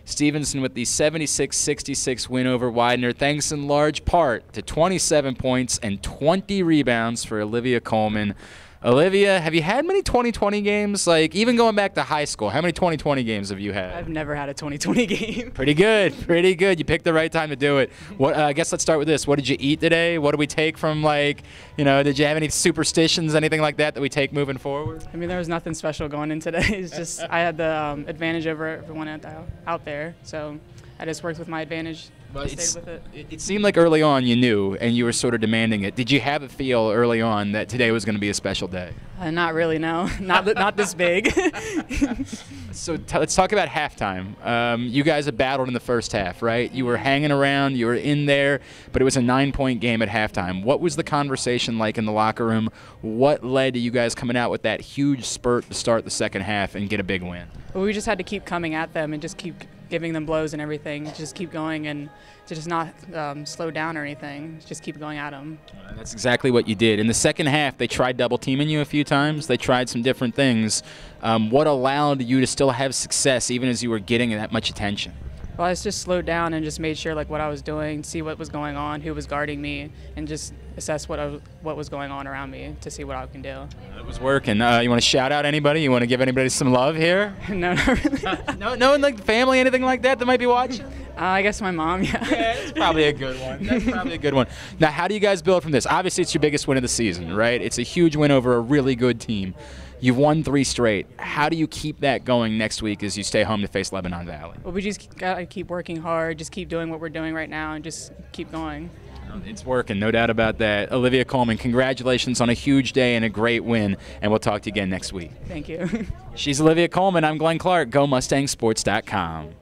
Stevenson with the 76-66 win over Widener, thanks in large part to 27 points and 20 rebounds for Olivia Coleman. Olivia, have you had many 2020 games? Like, even going back to high school, how many 2020 games have you had? I've never had a 2020 game. Pretty good, pretty good. You picked the right time to do it. What? I guess let's start with this. What did you eat today? What do we take from, like, did you have any superstitions, anything like that we take moving forward? I mean, there was nothing special going in today. It's just I had the advantage over everyone out there, so I just worked with my advantage. But stayed with it. It seemed like early on you knew, and you were sort of demanding it. Did you have a feel early on that today was going to be a special day? Not really, no. Not this big. So let's talk about halftime. You guys have battled in the first half, right? You were hanging around, you were in there, but it was a 9-point game at halftime. What was the conversation like in the locker room? What led to you guys coming out with that huge spurt to start the second half and get a big win? Well, we just had to keep coming at them and just keep giving them blows and everything, just keep going and to just not slow down or anything, just keep going at them. That's exactly what you did. In the second half, they tried double teaming you a few times. They tried some different things. What allowed you to still have success even as you were getting that much attention? Well, I just slowed down and just made sure like what I was doing, see what was going on, who was guarding me, and just assess what was going on around me to see what I can do. It was working. You want to shout out anybody? You want to give anybody some love here? No, not really. No one like family, anything like that might be watching? I guess my mom, yeah. Yeah, that's probably a good one. That's probably a good one. Now, how do you guys build from this? Obviously, it's your biggest win of the season, right? It's a huge win over a really good team. You've won 3 straight. How do you keep that going next week as you stay home to face Lebanon Valley? Well, we just gotta keep working hard, just keep doing what we're doing right now, and just keep going. It's working, no doubt about that. Olivia Coleman, congratulations on a huge day and a great win, and we'll talk to you again next week. Thank you. She's Olivia Coleman. I'm Glenn Clark. GoMustangSports.com.